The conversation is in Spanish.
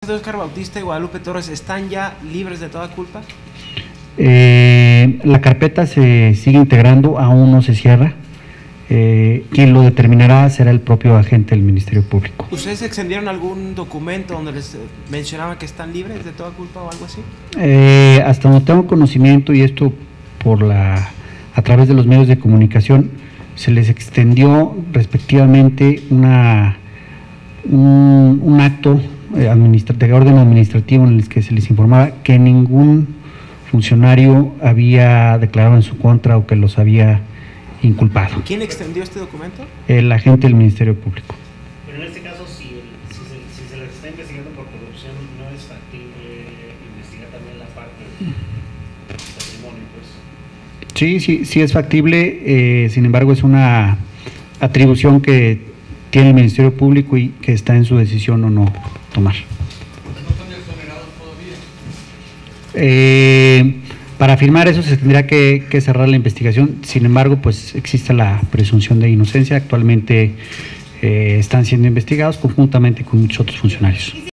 de Óscar Bautista y Guadalupe Torres están ya libres de toda culpa? La carpeta se sigue integrando, aún no se cierra. Quien lo determinará será el propio agente del Ministerio Público. ¿Ustedes extendieron algún documento donde les mencionaban que están libres de toda culpa o algo así? Hasta donde tengo conocimiento, y esto a través de los medios de comunicación, se les extendió respectivamente un acto de orden administrativo en el que se les informaba que ningún funcionario había declarado en su contra o que los había inculpado. ¿Quién extendió este documento? El agente del Ministerio Público. Pero en este caso, si se les está investigando por corrupción, ¿no es factible investigar también la parte del patrimonio, pues? Sí es factible, sin embargo es una atribución que tiene el Ministerio Público y que está en su decisión o no tomar. ¿No están exonerados todavía? Para afirmar eso se tendría que cerrar la investigación. Sin embargo, pues existe la presunción de inocencia. Actualmente están siendo investigados conjuntamente con muchos otros funcionarios.